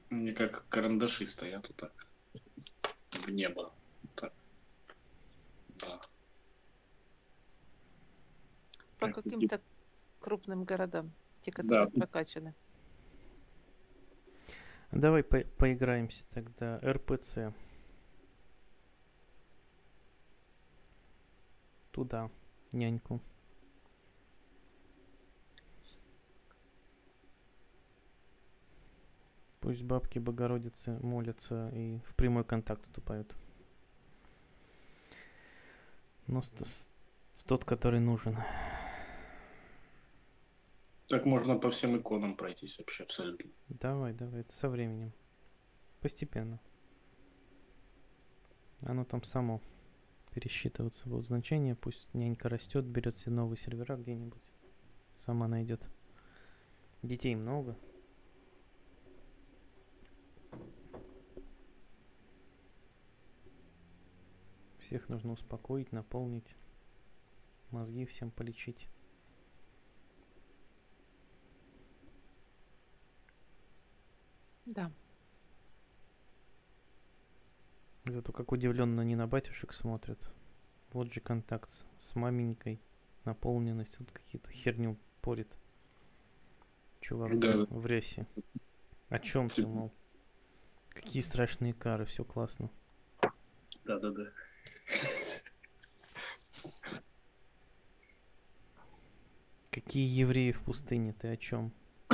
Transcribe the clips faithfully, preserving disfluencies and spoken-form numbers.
Они как карандаши стоят вот так в небо. Вот так. Да. По Как эти- каким-то крупным городам, те, Да, которые прокачаны. Давай по поиграемся тогда. эр пэ цэ. Туда, няньку. Пусть бабки Богородицы молятся и в прямой контакт утупают. Но с- с- с тот, который нужен. так можно по всем иконам пройтись вообще абсолютно. Давай, давай, это со временем. Постепенно. Оно там само пересчитываться будут значения. Пусть нянька растет, берет все новые сервера где-нибудь. Сама найдет. Детей много. Всех нужно успокоить, наполнить. Мозги всем полечить. Да. Зато как удивленно они на батюшек смотрят. Вот же контакт с- с маменькой. Наполненность. Тут какие-то херню порит. Чувак Да, в рясе. О чем ты, типа, мол? Какие страшные кары, все классно. да, да, да. Какие евреи в пустыне, ты о чем?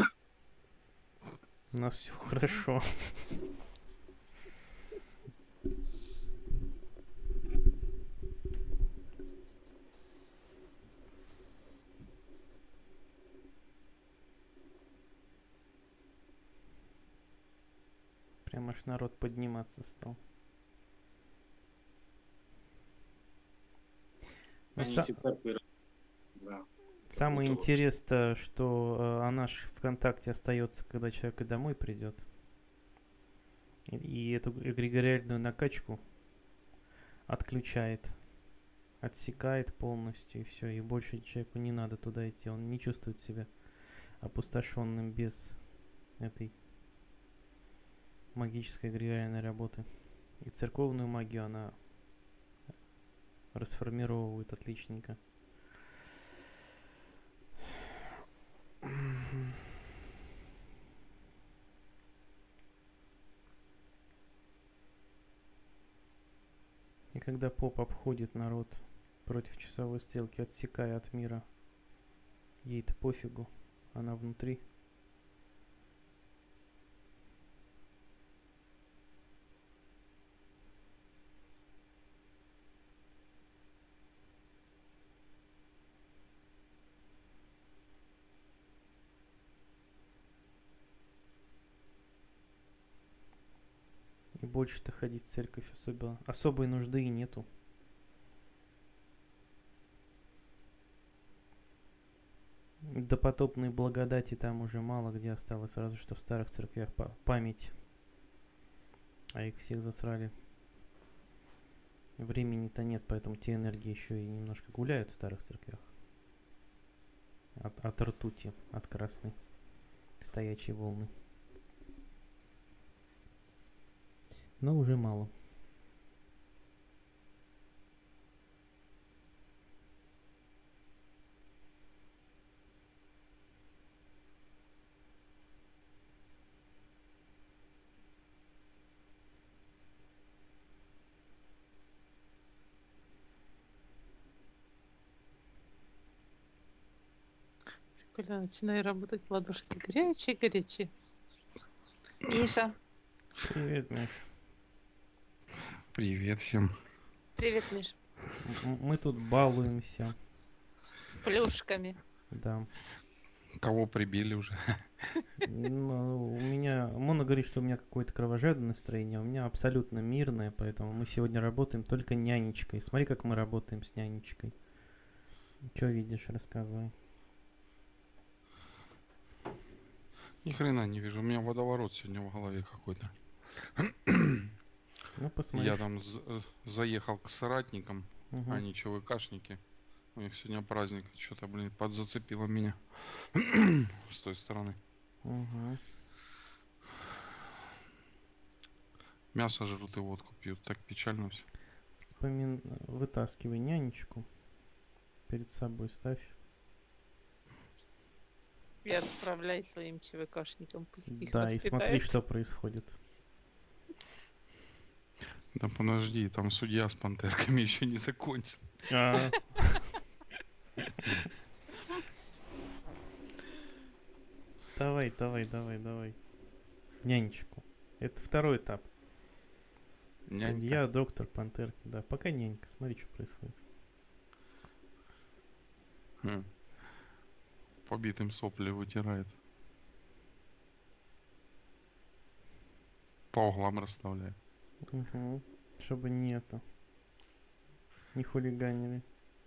У нас все хорошо. Прям аж народ подниматься стал. Ну, Они са- всегда пыр- да, самое вот, интересное, что э, она ж ВКонтакте остается, когда человек и домой придет. И, и эту эгрегориальную накачку отключает. Отсекает полностью, и все. И больше человеку не надо туда идти. Он не чувствует себя опустошенным без этой магической эгрегориальной работы. И церковную магию она расформировывает отличненько. И когда поп обходит народ против часовой стрелки, отсекая от мира, ей-то пофигу, она внутри. И больше-то ходить в церковь особо, особой нужды и нету. Допотопной благодати там уже мало где осталось, разве что в старых церквях па- память. А их всех засрали. Времени-то нет, поэтому те энергии еще и немножко гуляют в старых церквях. От, от ртути, от красной стоячей волны. Но уже мало. Когда начинаю работать, ладошки горячие-горячие. Миша, Привет, Миш. Привет всем. привет, Миш. М- Мы тут балуемся. Плюшками. Да. Кого прибили уже? Ну, у меня... Мона говорит, что у меня какое-то кровожадное настроение, а у меня абсолютно мирное, поэтому мы сегодня работаем только нянечкой. Смотри, как мы работаем с нянечкой. Что видишь, рассказывай. Ни хрена не вижу. У меня водоворот сегодня в голове какой-то. Ну, посмотри. Я ш- там з- э, заехал к соратникам, Мгм. они че ВКшники. У них сегодня праздник. Что-то, блин, подзацепило меня с той стороны. Мгм. Мясо жрут и водку пьют. Так печально все. Вспомин... Вытаскивай нянечку. Перед собой ставь. И отправляй твоим ЧВКшникам, пусть их Да, и смотри, подпитают. что происходит. Да подожди, там судья с пантерками еще не закончил. А, Давай, давай, давай, давай. Нянечку. Это второй этап. Нянька. Судья, доктор, пантерки. Да, пока нянька. Смотри, что происходит. Хм. Побитым сопли вытирает. По углам расставляет. Угу. Чтобы не это. Не хулиганили.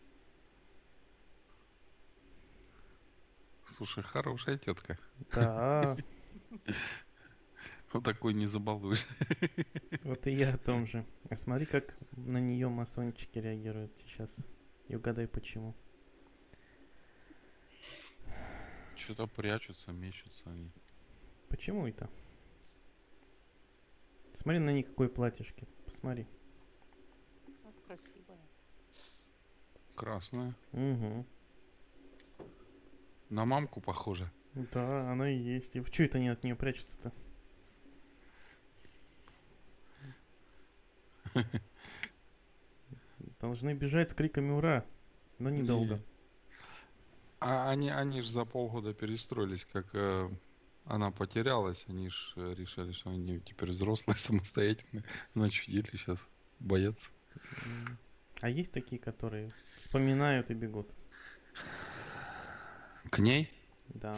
Слушай, хорошая тетка. Да, Вот такой не забалуешь. вот и я о том же. А смотри, как на нее масончики реагируют сейчас. И угадай почему. Что-то прячутся, мечутся они. Почему это? Смотри на них какое платьишки. Посмотри. Ну, красивая. Красная. Угу. На мамку похоже. Да, она и есть. И в чё это они от нее прячутся-то? Должны бежать с криками «Ура!», но недолго. Не. А они, они же за полгода перестроились, как э, она потерялась, они же решили, что они теперь взрослые, самостоятельные, начудили, сейчас боятся. М. А есть такие, которые вспоминают и бегут? К ней? Да.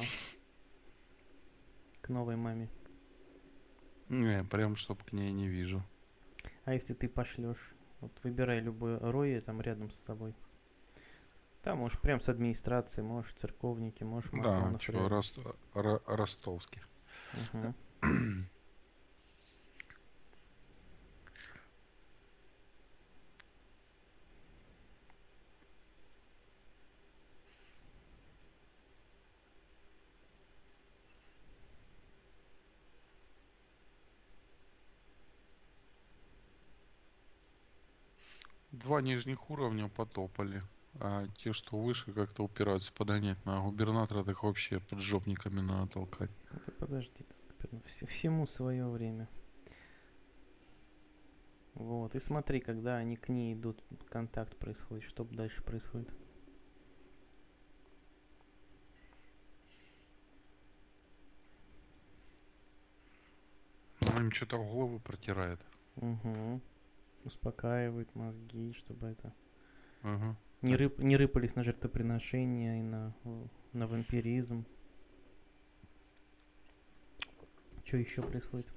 К новой маме. Не, прям чтоб к ней не вижу. А если ты пошлешь? Вот выбирай любой рой там рядом с собой. Там можешь прям с администрации, можешь церковники, можешь Да, масонов что, рядом. Рост, Ро- ростовских. Мгм. Два нижних уровня потопали, а те, что выше, как-то упираются подгонять. На губернатора так вообще поджопниками надо толкать. Да подожди, ты, Скопин, все- всему свое время. Вот, и смотри, когда они к ней идут, контакт происходит, что дальше происходит. Ну, им что-то в голову протирает. Угу. Успокаивает мозги, чтобы это Ага. не, рып, не рыпались на жертвоприношения и на, в- на вампиризм. Что еще происходит?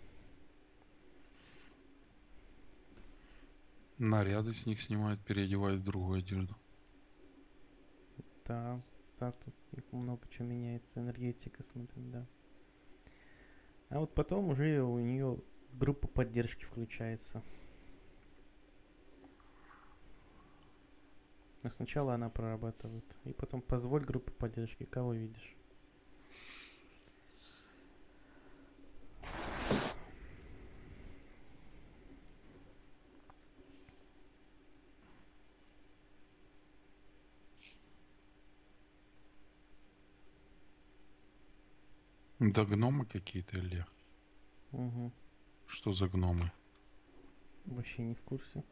Наряды с них снимают, переодевают в другую одежду. Да, статус, их много чего меняется, энергетика, смотри, да. А вот потом уже у нее группа поддержки включается. Но сначала она прорабатывает. И потом позволь группу поддержки, кого видишь. Да гномы какие-то или Угу. что за гномы? Вообще не в курсе.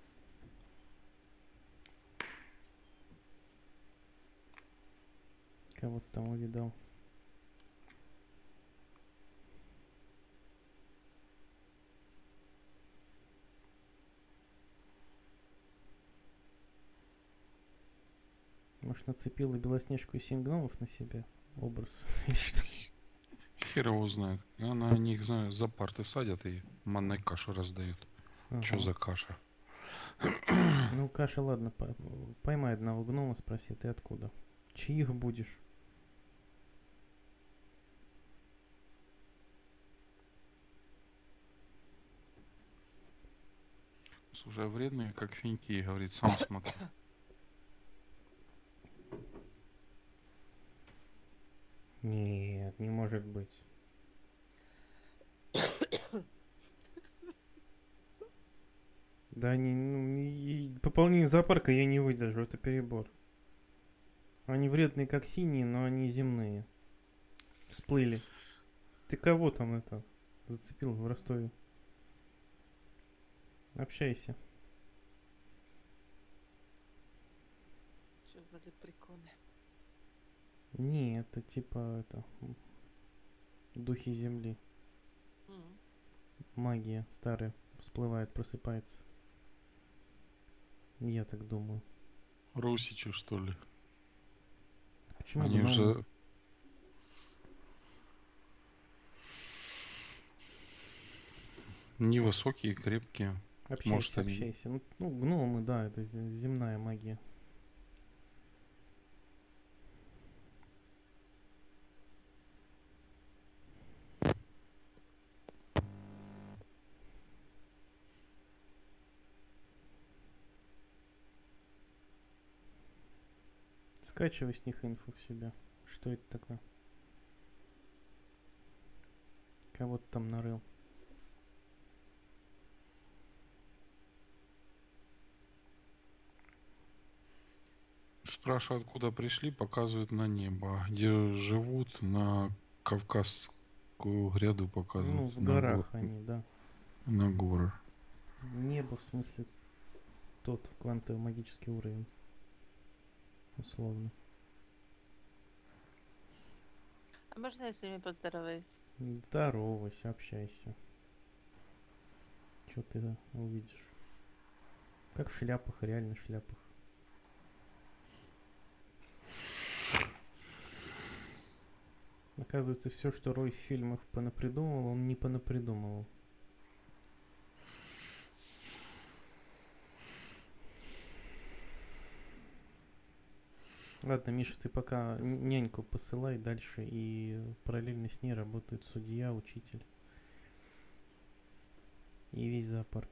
Кого-то там увидал. Может, нацепила Белоснежку и семь гномов на себя? Образ. Или что? Хер его знает. Она на них, знаю, за парты садят и манной кашу раздают. Что Ага. за каша? Ну, Каша, ладно, по- поймай одного гнома, спроси, ты откуда? Чьих будешь? Слушай, а вредные, как финьки, говорит, сам смотри. Нет, не может быть. Да, не, ну, и пополнение зоопарка я не выдержу, это перебор. Они вредные, как синие, но они земные. Всплыли. Ты кого там это зацепил в Ростове? Общайся. Что за лепреконы? Не, это типа это м, духи земли. М. Магия старая всплывает, просыпается. Я так думаю. Русичи, что ли? Почему Они гномы? же невысокие, крепкие. Может, Общайся, они... общайся. Ну, ну, гномы, да, это зе- земная магия. Скачивай с них инфу в себя. Что это такое? Кого ты там нарыл? Спрашивают, откуда пришли, показывают на небо. А где живут, на Кавказскую гряду Ну, показывают. в На, гор... горах они, да. на горы. Небо, в смысле, тот квантовый магический уровень. Условно. А можно я с ними поздороваюсь? Здоровайся, общайся. Что ты увидишь? Как в шляпах, реально в шляпах. Оказывается, все, что Рой в фильмах понапридумывал, он не понапридумывал. Ладно, Миша, ты пока н- няньку посылай дальше, и параллельно с ней работают судья, учитель и весь зоопарк.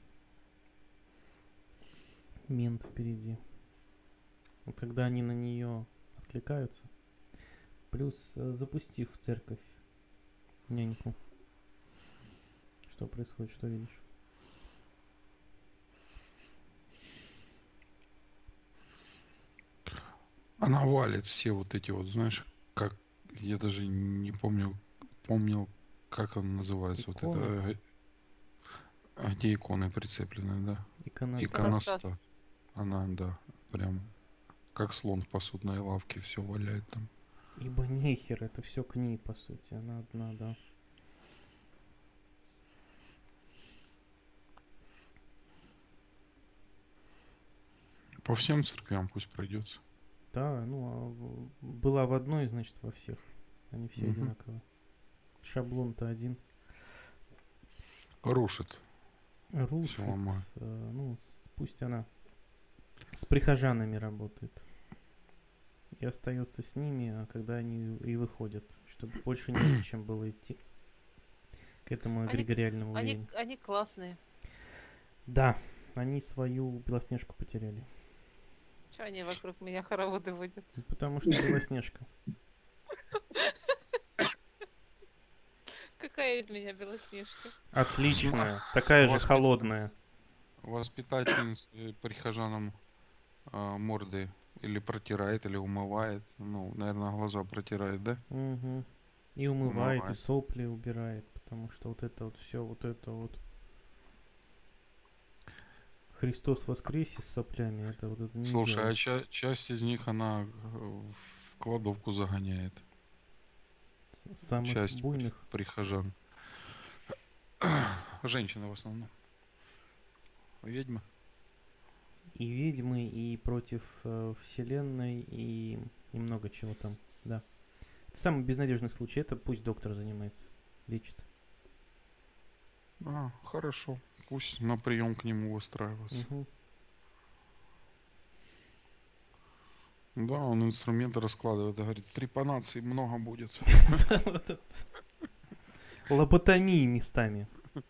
Мент впереди. Вот когда они на нее откликаются, плюс э, запустив в церковь няньку. Что происходит, что видишь? Она валит все вот эти вот, знаешь, как я даже не помню, помнил, как он называется. Вот Иконы, это, э, а где иконы прицеплены, да? иконостас. Иконостас. Иконостас. Она, да, прям как слон в посудной лавке все валяет там. Ибо нехер, это все к ней, по сути. Она одна, да. По всем церквям пусть пройдется. Да, ну, а в- была в одной, значит, во всех. Они все Мгм. одинаковые. Шаблон-то один. Рушит, все Рушит. ломает. э, ну, с- пусть она с прихожанами работает. И остается с ними, а когда они и выходят. Чтобы больше незачем было идти к этому Они, эгрегориальному они, времени. они классные. Да, они свою Белоснежку потеряли. Че они вокруг меня хороводы водят? Ну, потому что Белоснежка. Какая из меня белоснежка? Отличная. Такая же Воспитанная. холодная. Воспитательница прихожанам а, морды или протирает, или умывает. Ну, наверное, глаза протирает, да? Мгм. И умывает, и Умывает. сопли убирает. Потому что вот это вот все, вот это вот. Христос воскресе с соплями, это вот это не Слушай, дело. а ча- часть из них она э, в кладовку загоняет. С- Самых Часть при- буйных. прихожан. Женщины в основном. Ведьмы. И ведьмы, и против э, вселенной, и, и много чего там, да. Это самый безнадежный случай, это пусть доктор занимается, лечит. А, хорошо. Пусть на прием к нему выстраиваться. Мгм. Да, он инструменты раскладывает и говорит, трепанаций много будет. Вот это. Лоботомии местами.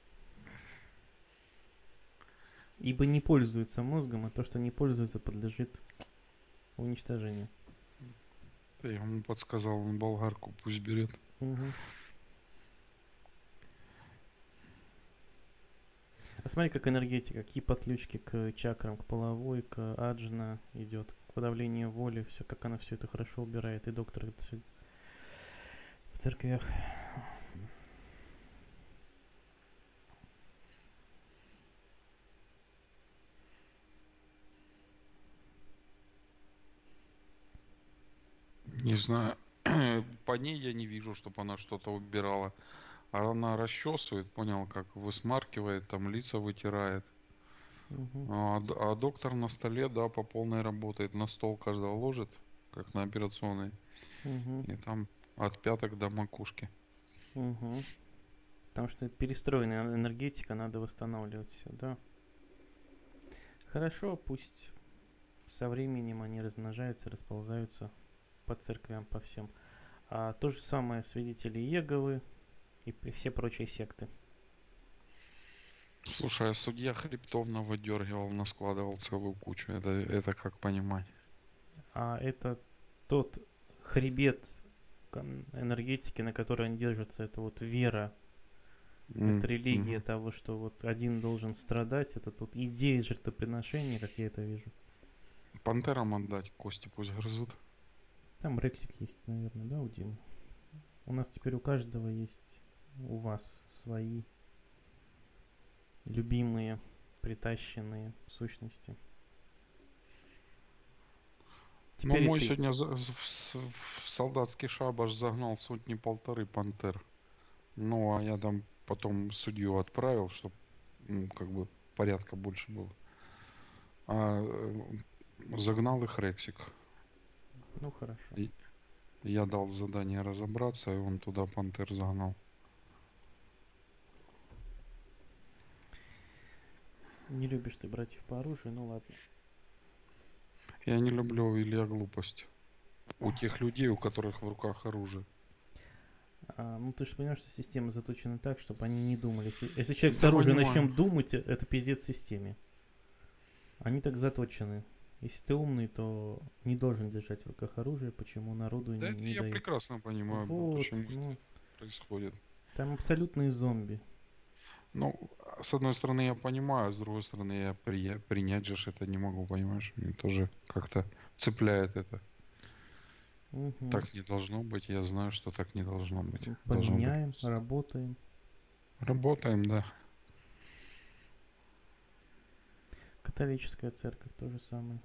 Ибо не пользуется мозгом, а то, что не пользуется, подлежит уничтожению. Я ему подсказал, он болгарку пусть берет. Мгм. А смотри, как энергетика, какие подключки к чакрам, к половой, к аджна идет, к подавлению воли, все, как она все это хорошо убирает. И доктор это всё в церквях. Не знаю. По ней я не вижу, чтобы она что-то убирала. А она расчесывает, понял, как высмаркивает, там лица вытирает. Мгм. А, д- а доктор на столе, да, по полной работает. На стол каждого ложит, как на операционной. Мгм. И там от пяток до макушки. Мгм. Потому что перестроенная энергетика, надо восстанавливать все, да. Хорошо, пусть со временем они размножаются, расползаются по церквям, по всем. А то же самое свидетели Иеговы и п- все прочие секты. Слушай, а судья хребтов навыдергивал, наскладывал целую кучу. Это, это как понимать? А это тот хребет кон- энергетики, на которой они держатся, это вот вера, М, это религия мгм. того, что вот один должен страдать, это тут идея жертвоприношения, как я это вижу. Пантерам отдать, кости пусть грызут. Там Рексик есть, наверное, да, у Димы? У нас теперь у каждого есть, у вас свои любимые, притащенные сущности. Ну, Теперь и мой ты. сегодня за- в, с- в солдатский шабаш загнал сотни-полторы пантер. Ну, а я там потом судью отправил, чтобы, как бы порядка больше было. А э, загнал их Рексик. Ну хорошо. И я дал задание разобраться, и он туда пантер загнал. Не любишь ты братьев по оружию, ну ладно. Я не люблю, Илья, глупость. У тех людей, у которых в руках оружие. А, ну ты же понимаешь, что система заточена так, чтобы они не думали. Если, если человек с Да оружием понимаю. начнет думать, э, это пиздец системе. Они так заточены. Если ты умный, то не должен держать в руках оружие, почему народу Да не, это не я дают. прекрасно понимаю, б- Вот, почему ну, это происходит. там абсолютные зомби. Ну, а с одной стороны я понимаю, а с другой стороны я прия- принять же ж это не могу, понимаешь? Мне тоже как-то цепляет это. Мгм. Так не должно быть, я знаю, что так не должно быть. М, Должно быть. Поменяем, работаем. Работаем, да. Католическая церковь то же самое.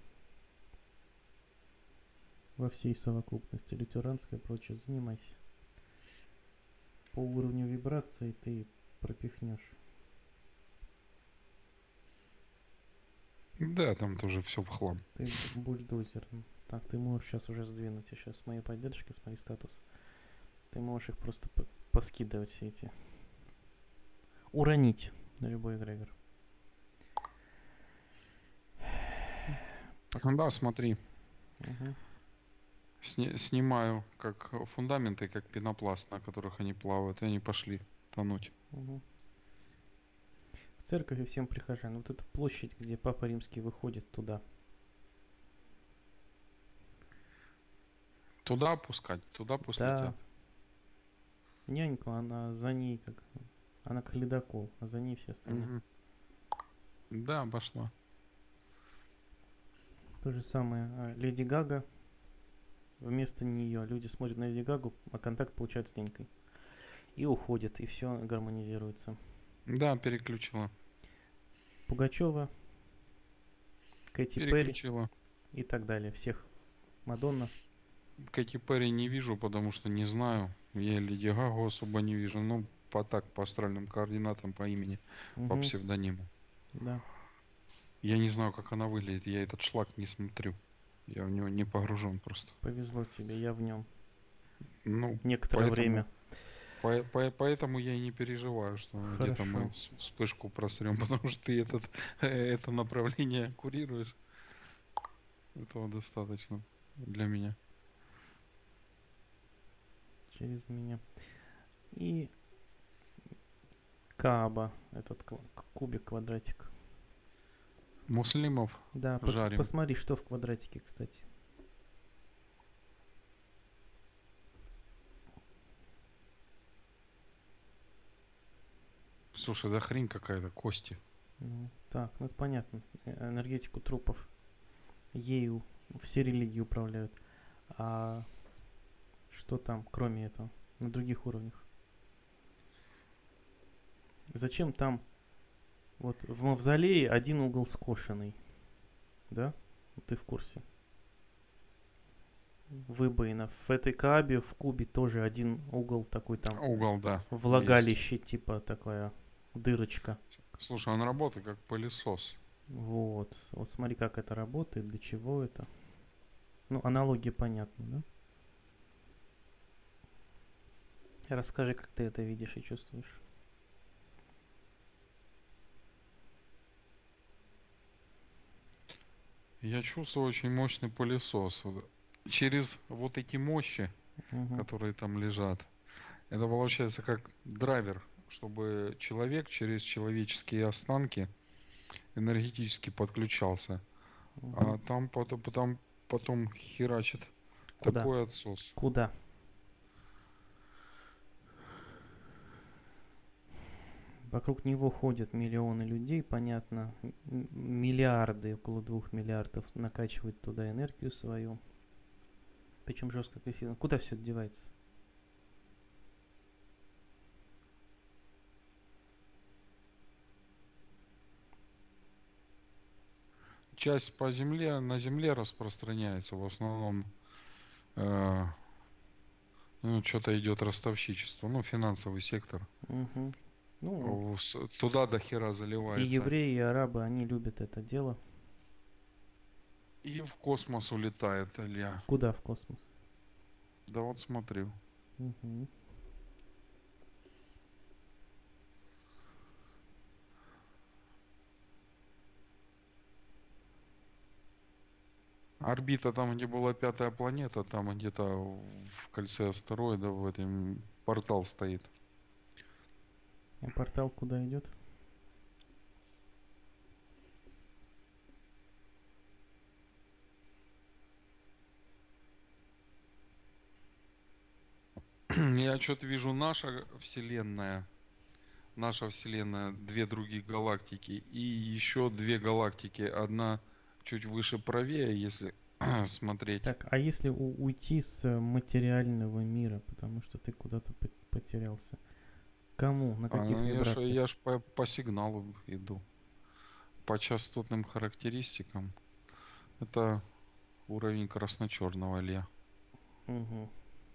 Во всей совокупности. Лютеранская и прочее. Занимайся. По уровню вибрации ты пропихнешь. Да, там тоже все в хлам. Ты б- бульдозер. Так, ты можешь сейчас уже сдвинуть. Я сейчас с моей поддержкой, с моей статус. Ты можешь их просто п- поскидывать все эти. Уронить на любой эгрегор. Пок- Ну да, смотри, Мгм. сни- снимаю как фундаменты, как пенопласт, на которых они плавают, и они пошли тонуть. Мгм. В церковь и всем прихожан. Вот эта площадь, где Папа Римский выходит туда. Туда опускать, туда пусть Да, летят. няньку, она за ней как... Она как ледокол, а за ней все остальные. Мгм. Да, обошла. То же самое. а, Леди Гага. Вместо нее люди смотрят на Леди Гагу, а контакт получают с нянькой. И уходят, и все гармонизируется. Да, переключила. Пугачева, Кэти Перри Переключила. и так далее. Всех. Мадонна. Кэти Перри не вижу, потому что не знаю. Я Леди Гагу особо не вижу. Ну, по так, по астральным координатам, по имени, по Мгм, псевдониму. да, Я не знаю, как она выглядит. Я этот шлак не смотрю. Я в него не погружен просто. повезло тебе, я в нем. Ну, Некоторое поэтому, время. по- по- поэтому я и не переживаю, что где-то мы Хорошо. вс- вспышку просрем, потому что ты этот, это направление курируешь. Этого достаточно для меня. Через меня. И Кааба. Этот ква- к- кубик, квадратик. Муслимов Да, пос- жарим. посмотри, что в квадратике, кстати. Слушай, да хрень какая-то, кости. Ну, так, ну это понятно. Э, Энергетику трупов. Ею все религии управляют. А что там, кроме этого, на других уровнях? Зачем там вот в мавзолее один угол скошенный? Да? Вот ты в курсе. Выбоина. В этой Каабе, в Кубе тоже один угол такой там. Угол, да. Есть. Влагалище, типа такая дырочка. Слушай, он работает как пылесос. Вот. Вот смотри, как это работает, для чего это. Ну, аналогия понятна, да? Расскажи, как ты это видишь и чувствуешь. Я чувствую очень мощный пылесос. Вот через вот эти мощи, Мгм. которые там лежат, это получается как драйвер, чтобы человек через человеческие останки энергетически подключался. Мгм. А там потом, потом, потом херачит Куда? такой отсос. Куда? Вокруг него ходят миллионы людей, понятно. М- Миллиарды, около двух миллиардов накачивают туда энергию свою. Причем жестко агрессивно. Куда все это девается? Часть по земле, на земле распространяется, в основном э, ну, что-то идет ростовщичество, ну, финансовый сектор. Мгм. Ну, О, с- Туда до хера и заливается. евреи, и арабы, они любят это дело. И в космос улетает, Илья. Куда в космос? Да вот смотрю. Мгм. Орбита там, где была пятая планета, там где-то в кольце астероидов в этом портал стоит. А портал куда идет? Я что-то вижу наша Вселенная, наша Вселенная, две других галактики и еще две галактики. Одна чуть выше правее, если смотреть. Так, а если у- уйти с э, материального мира, потому что ты куда-то по- потерялся? Кому? На А, каких ну я ж, вибрациях? я ж по, по сигналу иду, по частотным характеристикам. Это уровень красно-черного, Илья. Мгм.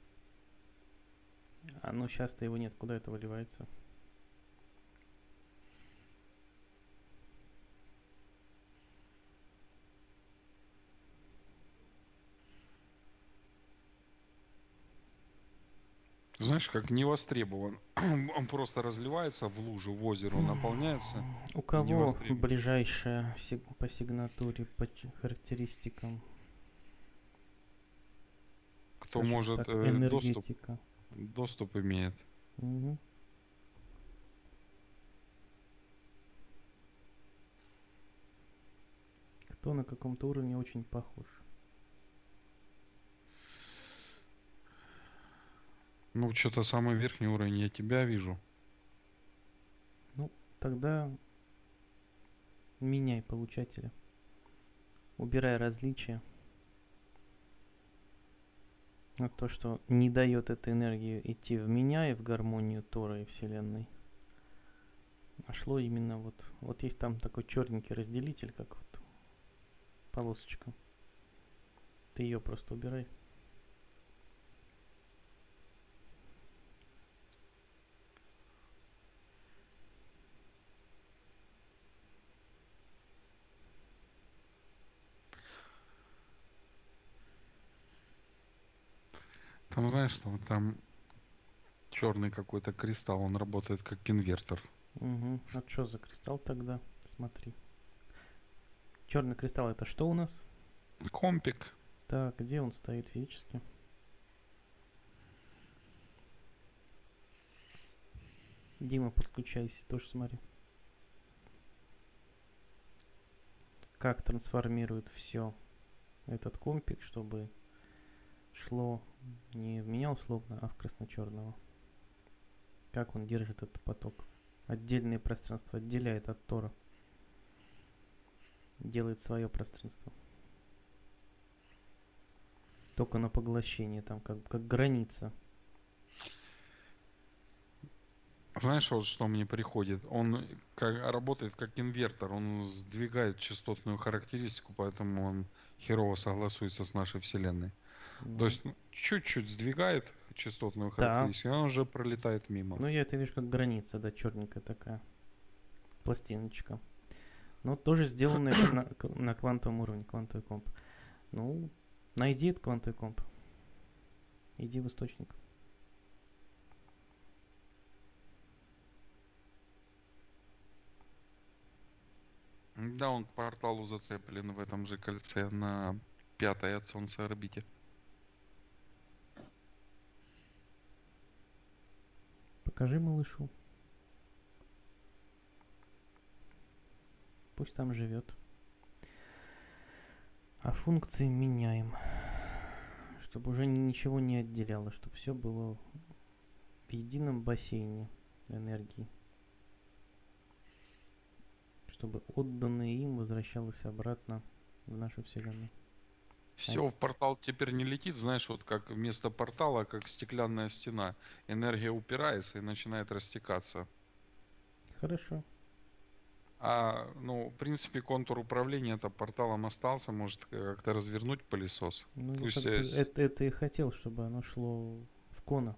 А ну сейчас-то его нет, куда это выливается? Знаешь, как не востребован. Он просто разливается в лужу, в озеро, он наполняется. У Не кого востребован. ближайшая сиг- по сигнатуре, по ч- характеристикам? Кто Скажем может так, э, доступ, энергетика. доступ имеет. Мгм. Кто на каком-то уровне очень похож. Ну, что-то самый верхний уровень я тебя вижу. Ну, тогда меняй получателя. Убирай различия. Вот то, что не дает этой энергии идти в меня и в гармонию Тора и Вселенной. А шло именно вот... Вот есть там такой черненький разделитель, как вот полосочка. Ты ее просто убирай. Там знаешь, что там черный какой-то кристалл, он работает как инвертор. Угу. А что за кристалл тогда? Смотри. Черный кристалл это что у нас? Компик. Так, где он стоит физически? Дима, подключайся, тоже смотри. Как трансформирует все этот компик, чтобы шло не в меня условно, а в красно-черного. Как он держит этот поток. Отдельное пространство отделяет от Тора. делает свое пространство. Только на поглощение, там как, как граница. Знаешь, вот что мне приходит? Он как, работает как инвертор, он сдвигает частотную характеристику, поэтому он херово согласуется с нашей Вселенной. То Ну, есть ну, чуть-чуть сдвигает частотную да. характеристику, и он уже пролетает мимо. Ну, я это вижу как граница, да, черненькая такая. Пластиночка. Но тоже сделанная на, к- на квантовом уровне, квантовый комп. Ну, найди этот квантовый комп. Иди в источник. Да, он к порталу зацеплен в этом же кольце на пятой от Солнца орбите. Покажи малышу. Пусть там живет. А функции меняем. Чтобы уже ни- ничего не отделяло. Чтобы все было в едином бассейне энергии. Чтобы отданное им возвращалось обратно в нашу Вселенную. Все, в портал теперь не летит, знаешь, вот как вместо портала, как стеклянная стена. Энергия упирается и начинает растекаться. Хорошо. А, ну, в принципе, контур управления это порталом остался, может как-то развернуть пылесос. Ну, я Пусть как бы э, с- это, это и хотел, чтобы оно шло в кона.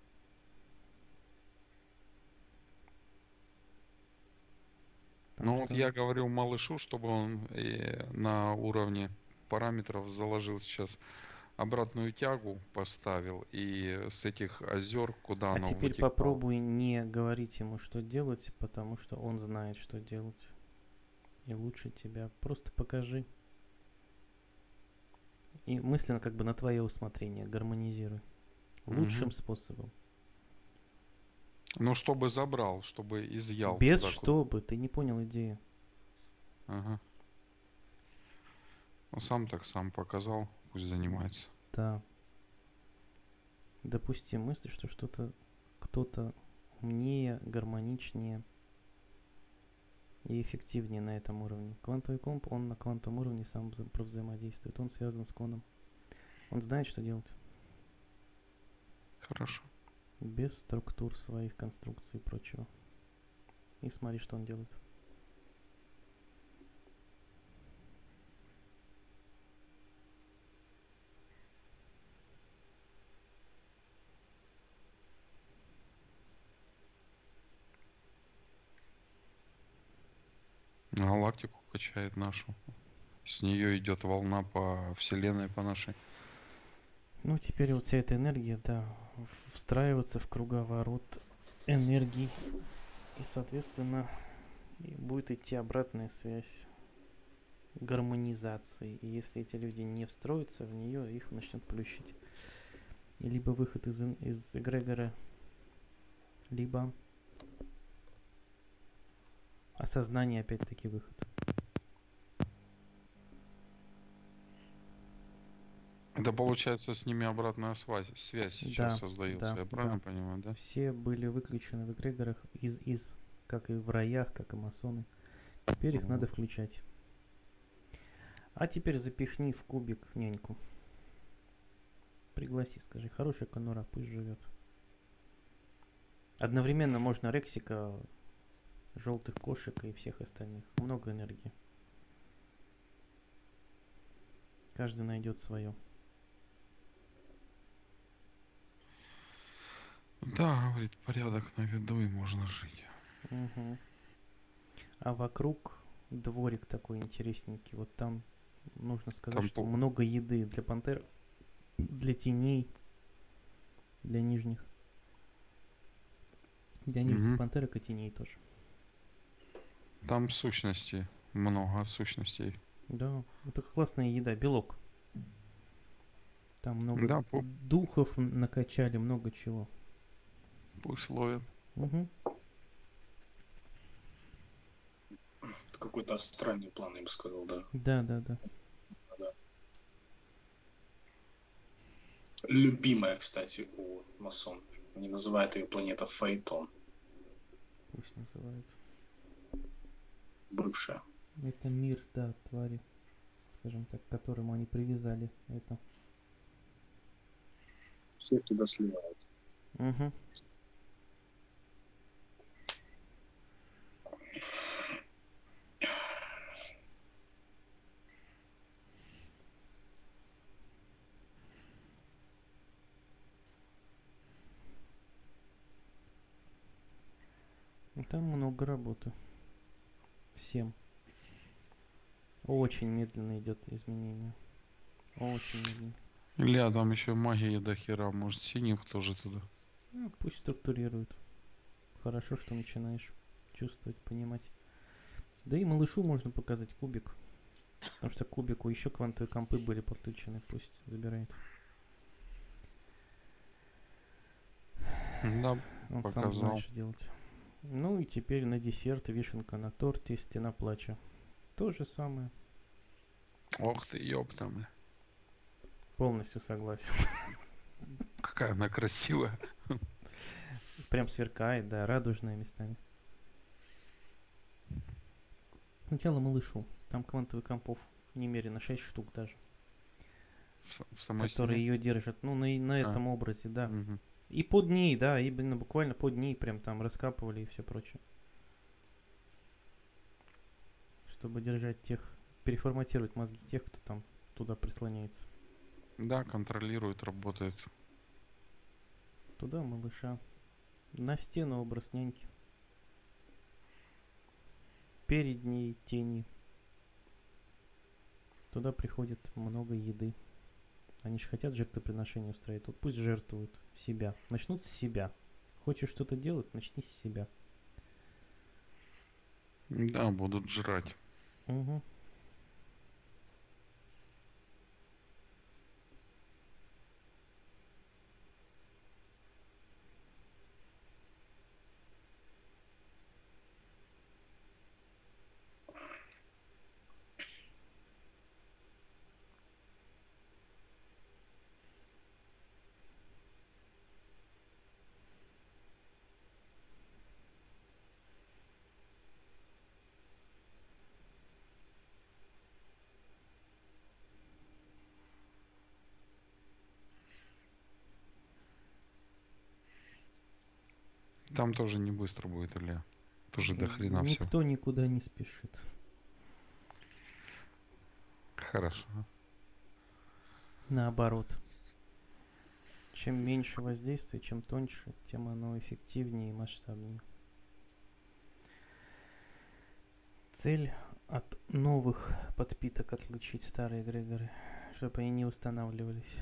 Потому Ну вот что- я говорил малышу, чтобы он э, на уровне параметров заложил сейчас обратную тягу, поставил, и с этих озер, куда А оно теперь вытекало. попробуй не говорить ему, что делать, потому что он знает, что делать. И лучше тебя. Просто покажи. И мысленно как бы на твое усмотрение гармонизируй. Лучшим Мгм. способом. Ну, чтобы забрал, чтобы изъял. Без туда, куда- чтобы. Ты не понял идею. Ага. Ну, сам так сам показал, пусть занимается. Да. Допусти мысль, что что-то кто-то умнее, гармоничнее и эффективнее на этом уровне. Квантовый комп, он на квантовом уровне сам вза- взаимодействует. Он связан с коном. Он знает, что делать. Хорошо. Без структур своих конструкций и прочего. И смотри, что он делает. Галактику качает нашу. С нее идет волна по Вселенной, по нашей. Ну, теперь вот вся эта энергия, да, в- встраиваться в круговорот энергий. И, соответственно, и будет идти обратная связь гармонизации. И если эти люди не встроятся в нее, их начнет плющить. И либо выход из, эн- из эгрегора, либо осознание, опять-таки, выход. Это получается с ними обратная связь, связь сейчас Да, создается. да, Я правильно да. понимаю, да? Все были выключены в эгрегорах из, из, как и в раях, как и масоны. Теперь их Мгм. надо включать. А теперь запихни в кубик няньку. Пригласи, скажи, хорошая конура, пусть живет. Одновременно можно Рексика, желтых кошек и всех остальных. Много энергии. Каждый найдет свое. Да, говорит, порядок на виду и можно жить. Мгм. А вокруг дворик такой интересненький. Вот там нужно сказать, Там что пол- много еды для пантер, для теней, для нижних. Для нижних Мгм. пантерок и теней тоже. Там сущности, много сущностей. Да, это классная еда, белок. Там много Да, пу- духов н- накачали, много чего. пусть ловят. Мгм. Это какой-то астральный план, я бы сказал, да. Да, да, да. Любимая, кстати, у масонов. Они называют ее планета Фейтон. Пусть называют. Бывшая. Это мир, да, твари, скажем так, к которому они привязали это. Всех туда сливают. Угу. Там много работы. Всем. Очень медленно идет изменение. Очень медленно. Илья, там еще магии до хера. Может, синих тоже туда? Ну, пусть структурирует. Хорошо, что начинаешь чувствовать, понимать. Да и малышу можно показать кубик. Потому что к кубику еще квантовые компы были подключены. Пусть забирает. Да, Он сам показал. знает, что делать. Ну и теперь на десерт вишенка на торте, стена плача. То же самое. Ох ты, ёпта, бля. Полностью согласен. Какая она красивая. Прям сверкает, да, радужная местами. Сначала малышу. Там квантовых компов немерено шесть штук даже. В, с- в самой Которые себе? ее держат. Ну, на, на этом образе, да. Мгм. И под ней, да, именно буквально под ней прям там раскапывали и все прочее. Чтобы держать тех, переформатировать мозги тех, кто там туда прислоняется. Да, контролирует, работает. Туда малыша. На стену образ няньки. Перед ней тени. Туда приходит много еды. Они же хотят жертвоприношение устроить. Вот пусть жертвуют себя. Начнут с себя. Хочешь что-то делать, начни с себя. Да, будут жрать. Угу. Там тоже не быстро будет, Илья. Тоже до хрена все. Никто никуда не спешит. Хорошо. Наоборот. Чем меньше воздействия, чем тоньше, тем оно эффективнее и масштабнее. Цель от новых подпиток отлучить старые эгрегоры, чтобы они не устанавливались.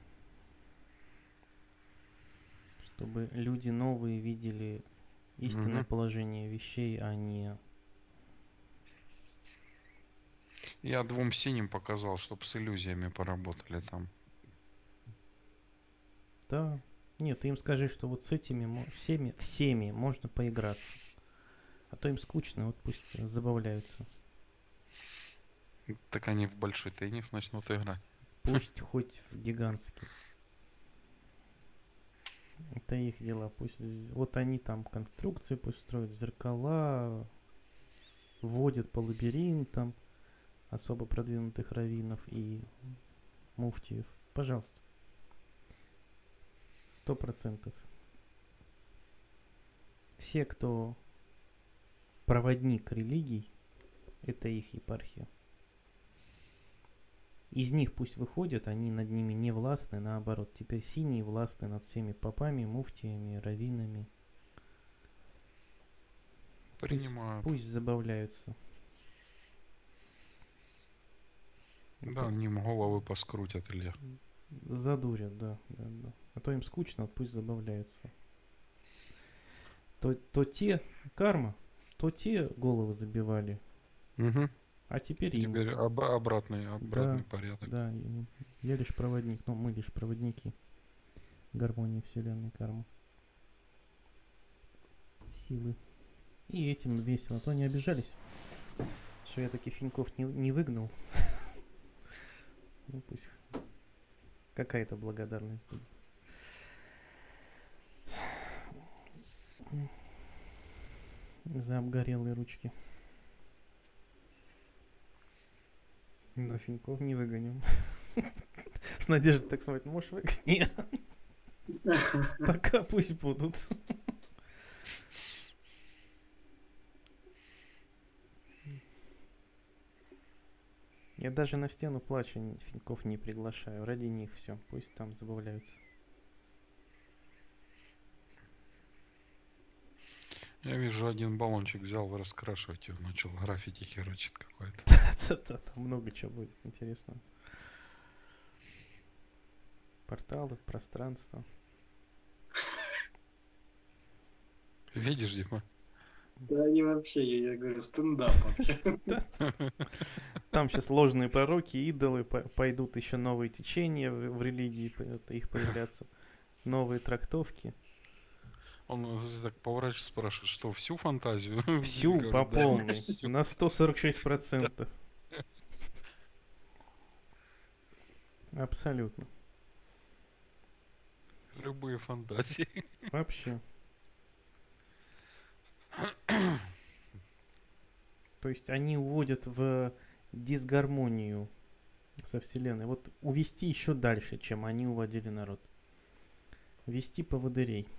Чтобы люди новые видели истинное Мгм. положение вещей, а не... Я двум синим показал, чтобы с иллюзиями поработали там. Да. Нет, ты им скажи, что вот с этими мо- всеми, всеми можно поиграться. А то им скучно, вот пусть забавляются. Так они в большой теннис начнут играть. Пусть хоть в гигантский. Это их дела. Пусть з- вот они там конструкции пусть строят, зеркала, водят по лабиринтам особо продвинутых раввинов и муфтиев. Пожалуйста. Сто процентов. Все, кто проводник религий, это их епархия. Из них пусть выходят, они над ними не властны, наоборот. Теперь синие властны над всеми попами, муфтиями, раввинами. Принимают. Пусть забавляются. Да, они им головы поскрутят, Илья. Задурят, да, да, да. А то им скучно, вот пусть забавляются. То, то те, карма, то те головы забивали, Угу. а теперь им. Теперь об- обратный, обратный Да, порядок. Да, и я лишь проводник, ну мы лишь проводники гармонии вселенной кармы. Силы. И этим весело. А то они обижались, что я таких финьков не, не выгнал. Ну пусть какая-то благодарность будет. За обгорелые ручки. Но Финьков не выгоним. С Надеждой так смотрит, можешь выгнать? Нет. Пока пусть будут. Я даже на стену плача н- Финьков не приглашаю. Ради них все. Пусть там забавляются. Я вижу, один баллончик взял, раскрашивать его, начал граффити херачит какой-то. Да-да, там много чего будет интересного. Порталы, пространство. Видишь, Дима? Да они вообще, я, я говорю, стендап вообще. Там сейчас ложные пророки, идолы, по- пойдут еще новые течения в, в религии, по- это их появляться, новые трактовки. Он э, так поворачивается, спрашивает, что, всю фантазию? Всю Говорю, по «Да, полной, всю». на сто сорок шесть процентов. Абсолютно. Любые фантазии. Вообще. То есть они уводят в дисгармонию со Вселенной. Вот увести еще дальше, чем они уводили народ. Вести поводырей.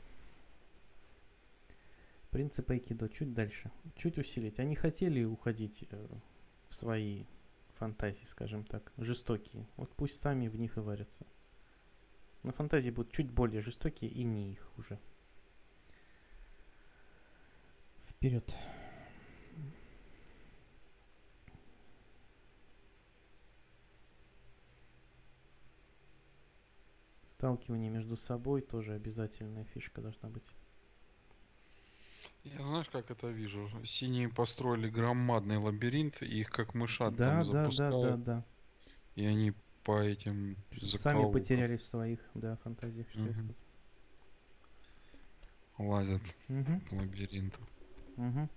Принцип айкидо чуть дальше. Чуть усилить. Они хотели уходить э, в свои фантазии, скажем так, жестокие. Вот пусть сами в них и варятся. Но фантазии будут чуть более жестокие и не их уже. Вперед. Сталкивание между собой тоже обязательная фишка должна быть. Я знаешь, как это вижу? Синие построили громадный лабиринт, и их как мышат Да, там да, да, да, запускают, да. и они по этим Чтоб сами закоулкам потерялись в своих, да, фантазиях, что я Мгм. сказал. лазят Угу, по лабиринту. угу.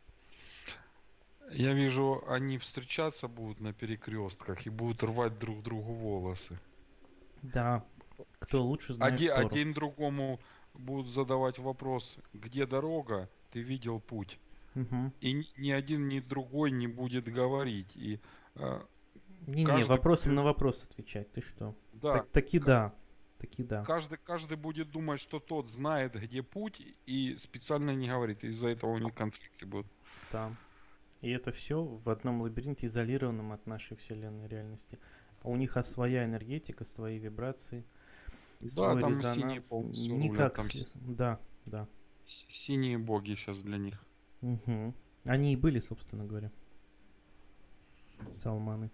Я вижу, они встречаться будут на перекрестках и будут рвать друг другу волосы. Да. Кто лучше знает Один, Тору. один другому будут задавать вопрос, где дорога, ты видел путь. Угу. И ни ни один, ни другой не будет говорить. И э, Не-не, каждый вопросом будет, на вопрос отвечать. Ты что? да, Так, таки ка- да. Таки да. каждый, каждый будет думать, что тот знает, где путь, и специально не говорит. Из-за этого у них конфликты будут. Там. И это все в одном лабиринте, изолированном от нашей вселенной реальности. А у них а своя энергетика, свои вибрации, Да, свой там синие резонанс. полностью рулят. Никак. Там с- с- Да, да. с- синие боги сейчас для них. Угу. Они и были, собственно говоря. Салманы.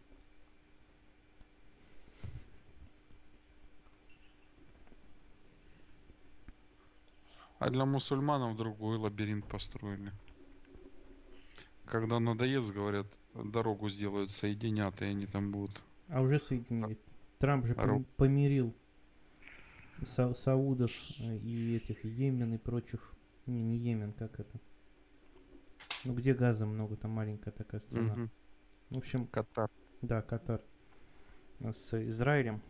А для мусульманов другой лабиринт построили. Когда надоест, говорят, дорогу сделают, соединят, и они там будут. А уже соединили. Трамп же Ру- пом- помирил Са- Саудов э, и этих Йемен и прочих. Не, не Йемен, как это? Ну, где газа много, там маленькая такая страна. Мгм. В общем, Катар. да, Катар. А с Израилем.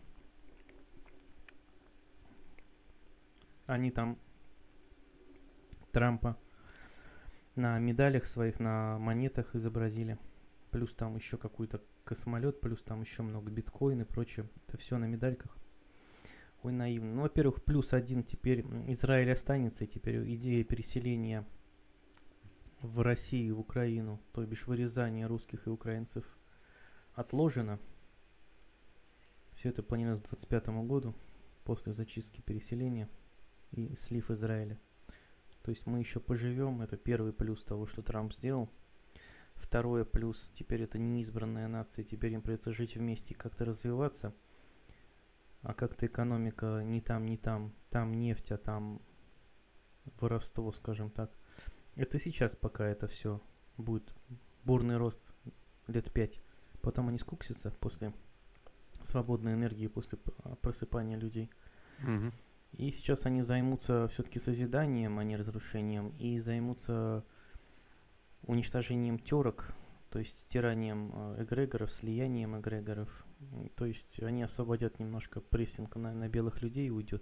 Они там Трампа на медалях своих, на монетах изобразили. Плюс там еще какой-то космолет, плюс там еще много биткоин и прочее. Это все на медальках. Ой, наивно. Ну, во-первых, плюс один теперь м, Израиль останется, и теперь идея переселения в Россию, в Украину, то бишь вырезание русских и украинцев отложено. Все это планируется к двадцать пятому году, после зачистки переселения и слив Израиля. То есть мы еще поживем, это первый плюс того, что Трамп сделал. Второе плюс, теперь это неизбранная нация, теперь им придется жить вместе и как-то развиваться. А как-то экономика не там, не там, там нефть, а там воровство, скажем так. Это сейчас пока это все будет бурный рост лет пять. Потом они скуксятся после свободной энергии, после п- просыпания людей. Мгм. И сейчас они займутся все-таки созиданием, а не разрушением, и займутся уничтожением терок, то есть стиранием э, эгрегоров, слиянием эгрегоров. М, То есть они освободят немножко прессинг на, на белых людей и уйдет.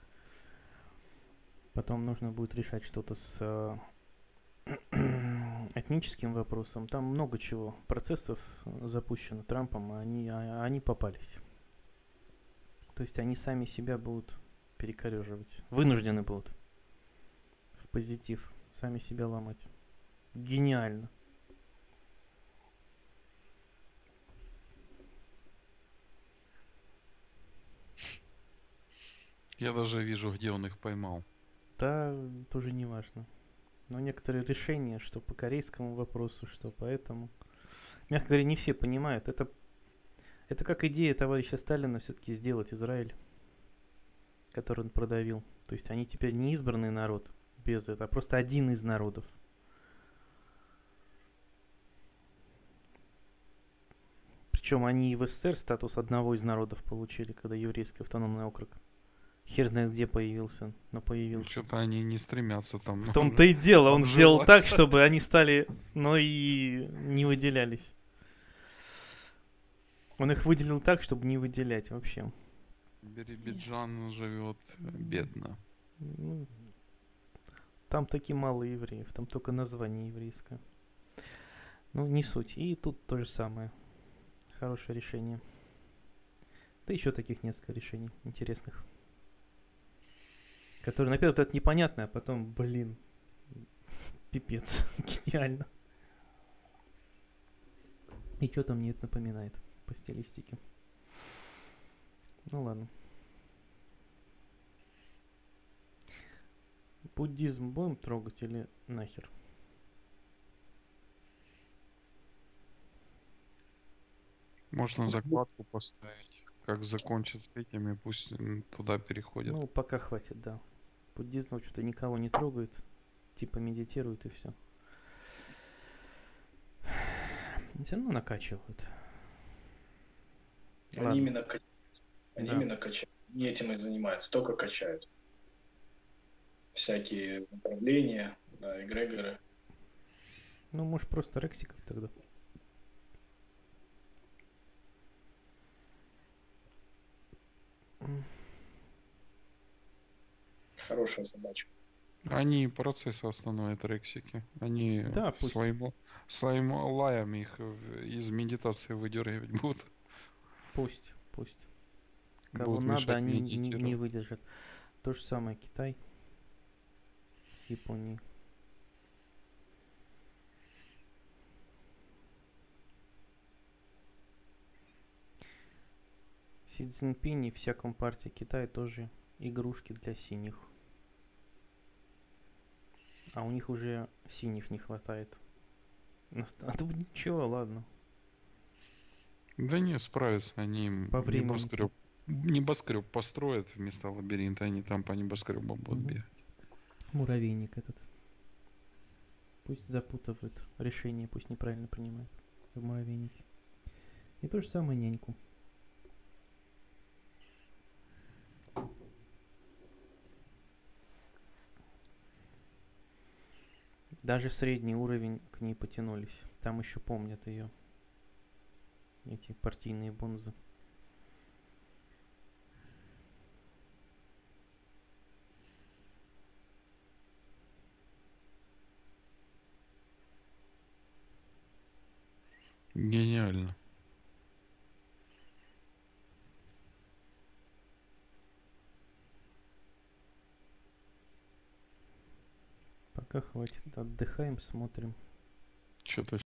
Потом нужно будет решать что-то с э, этническим вопросам. Там много чего. Процессов э, запущено Трампом, а они, а- они попались. То есть они сами себя будут перекореживать. Вынуждены будут в позитив сами себя ломать. Гениально. Я даже вижу, где он их поймал. Да, тоже не важно. Но некоторые решения, что по корейскому вопросу, что по этому, мягко говоря, не все понимают. Это, это как идея товарища Сталина все-таки сделать Израиль, который он продавил. То есть они теперь не избранный народ без этого, а просто один из народов. Причем они и в СССР статус одного из народов получили, когда еврейский автономный округ. Хер знает где появился, но появился. Что-то они не стремятся там. В том-то и дело, он обживаться. сделал так, чтобы они стали, но и не выделялись. Он их выделил так, чтобы не выделять вообще. Биробиджан живет э, бедно. Ну, там таки мало евреев, там только название еврейское. Ну, не суть. И тут то же самое. Хорошее решение. Да еще таких несколько решений интересных. Которые, на первый взгляд, непонятны, а потом, блин, пипец, гениально. И что-то мне это напоминает по стилистике. Ну ладно. Буддизм будем трогать или нахер? Можно закладку поставить. Как закончить с этими, пусть м, туда переходят. Ну, пока хватит, да. Буддизм что-то никого не трогает. Типа медитирует и все. Все равно накачивают. Они Ладно. именно, ка- они Да. именно качают. Не этим и занимаются, только качают. Всякие направления, да, эгрегоры. Ну, может, просто рексиков тогда. Хорошая задача. Они процессы остановят рексики. Они Да, пусть. своим, своим лаем их в- из медитации выдергивать будут. Пусть, пусть. Кого Будут надо, мешать они не, не медитировать. выдержат. То же самое Китай с Японией. Си Цзиньпинь и вся компартия Китая тоже игрушки для синих. А у них уже синих не хватает. Нас- А тут ничего, ладно. Да не, справятся. Они им По времени. небоскреб, небоскреб построят вместо лабиринта. Они там по небоскребам будут Мгм. бегать. Муравейник этот. Пусть запутывают решение, пусть неправильно принимают в муравейнике. И то же самое няньку. Даже средний уровень к ней потянулись. Там еще помнят ее. Эти партийные бонзы. Гениально. Пока хватит. Отдыхаем, смотрим. Что-то